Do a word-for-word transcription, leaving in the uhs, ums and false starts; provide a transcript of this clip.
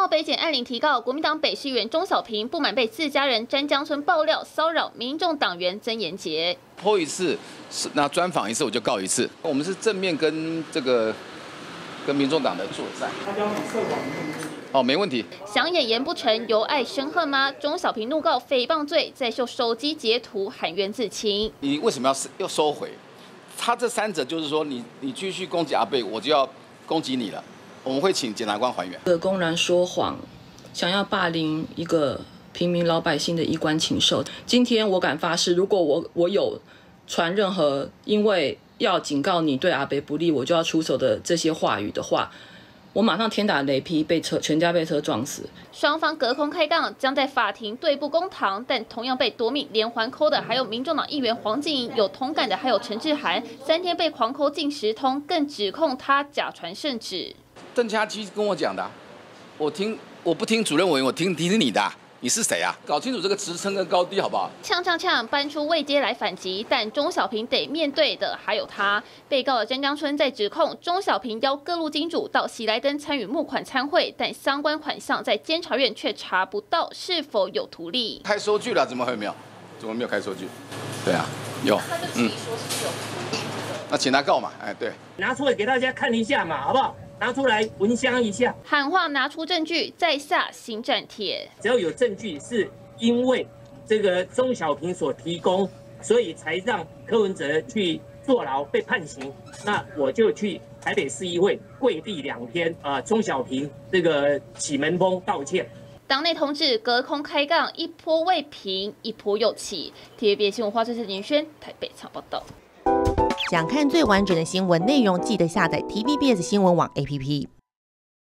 北检案领提告，国民党北市议员钟小平不满被自家人詹江村爆料骚扰民众党员曾延杰， 播一次，那专访一次我就告一次。我们是正面跟这个跟民众党的作战。他标题涉网哦，没问题。 想演言不成，由爱生恨吗？钟小平怒告诽谤罪，再秀手机截图喊冤自清。 你为什么要要收回？他这三者就是说，你你继续攻击阿贝，我就要攻击你了。我们会请检察官还原。 公然说谎，想要霸凌一个平民老百姓的衣冠禽兽。今天我敢发誓，如果我我有传任何因为要警告你对阿北不利，我就要出手的这些话语的话，我马上天打雷劈，被车全家被车撞死。 双方隔空开杠，将在法庭对簿公堂。但同样被夺命连环扣的，还有民众党议员黄静莹，有同感的还有陈志涵，三天被狂扣近十通，更指控他假传圣旨。 邓家基跟我讲的、啊，我听我不听主任委员，我听听你的、啊。你是谁啊？搞清楚这个职称跟高低好不好？ 呛呛呛，搬出位阶来反击，但钟小平得面对的还有他。被告的詹江村在指控钟小平邀各路金主到喜来登参与募款参会，但相关款项在监察院却查不到是否有图利。 开收据了，怎么会没有？怎么没有开收据？对啊，有。 他就自己说是有图利。 那请他告嘛，哎，对， 拿出来给大家看一下嘛，好不好？拿出来闻香一下， 喊话拿出证据，再下新战帖。 只要有证据是因为这个钟小平所提供，所以才让柯文哲去坐牢被判刑，那我就去台北市议会跪地两天啊，钟小平这个起门风道歉。 党内同志隔空开杠，一波未平，一波又起。T V B S 新闻花絮是林轩台北场报道。 想看最完整的新闻内容，记得下载 T V B S 新闻网 A P P。